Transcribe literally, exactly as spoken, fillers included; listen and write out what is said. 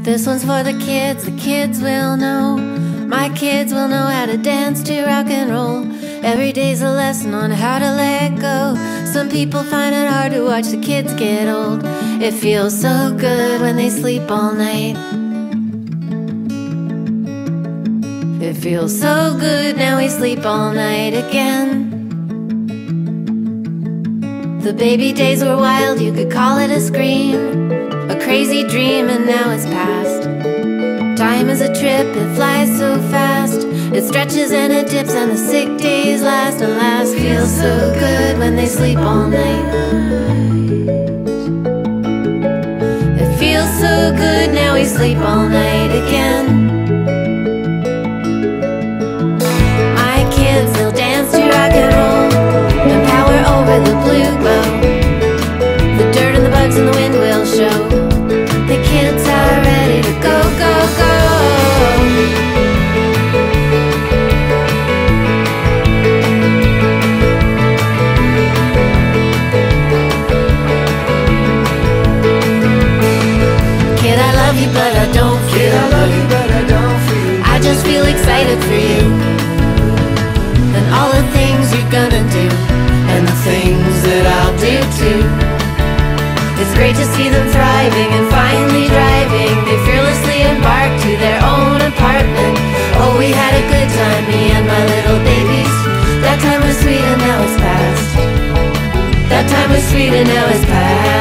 This one's for the kids, the kids will know. My kids will know how to dance to rock and roll. Every day's a lesson on how to let go. Some people find it hard to watch the kids get old. It feels so good when they sleep all night. It feels so good, now we sleep all night again. The baby days were wild, you could call it a scream, a crazy dream, and now it's past. Time is a trip, it flies so fast. It stretches and it dips and the sick days last and last. Feels so good when they sleep all night. It feels so good, now we sleep all night again. My kids, they'll dance to rock and roll and power over the blue bow. The dirt and the bugs and the wind will show. The kids are ready to go, go, go. Kid, I love you, but I don't feel Kid, I love you, but I don't feel I just feel excited for you and all the things you're gonna do and the things that I'll do too. It's great to see them thriving and finally driving. They fearlessly embarked to their own apartment. Oh, we had a good time, me and my little babies. That time was sweet and now it's past. That time was sweet and now it's past.